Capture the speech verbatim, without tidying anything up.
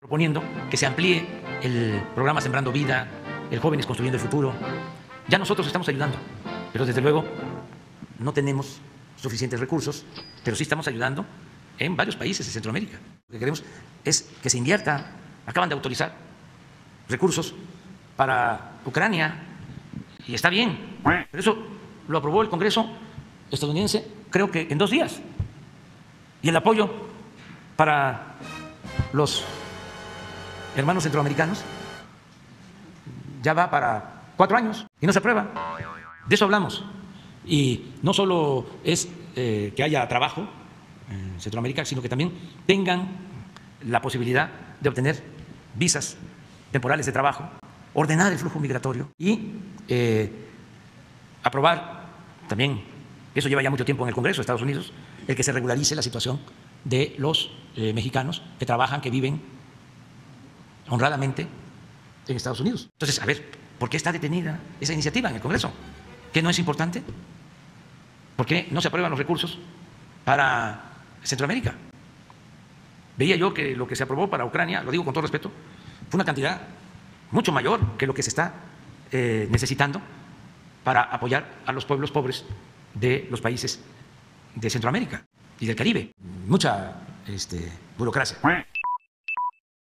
proponiendo que se amplíe el programa Sembrando Vida, el Jóvenes Construyendo el Futuro. Ya nosotros estamos ayudando, pero desde luego no tenemos suficientes recursos, pero sí estamos ayudando en varios países de Centroamérica. Lo que queremos es que se invierta. Acaban de autorizar recursos para Ucrania y está bien, pero eso lo aprobó el Congreso estadounidense creo que en dos días. Y el apoyo para los hermanos centroamericanos ya va para cuatro años y no se aprueba. De eso hablamos. Y no solo es eh, que haya trabajo en Centroamérica, sino que también tengan la posibilidad de obtener visas temporales de trabajo, ordenar el flujo migratorio y eh, aprobar también, eso lleva ya mucho tiempo en el Congreso de Estados Unidos, el que se regularice la situación de los eh, mexicanos que trabajan, que viven honradamente en Estados Unidos. Entonces, a ver, ¿por qué está detenida esa iniciativa en el Congreso? ¿Qué no es importante? ¿Por qué no se aprueban los recursos para Centroamérica? Veía yo que lo que se aprobó para Ucrania, lo digo con todo respeto, fue una cantidad mucho mayor que lo que se está eh, necesitando para apoyar a los pueblos pobres de los países de Centroamérica y del Caribe. Mucha este, burocracia.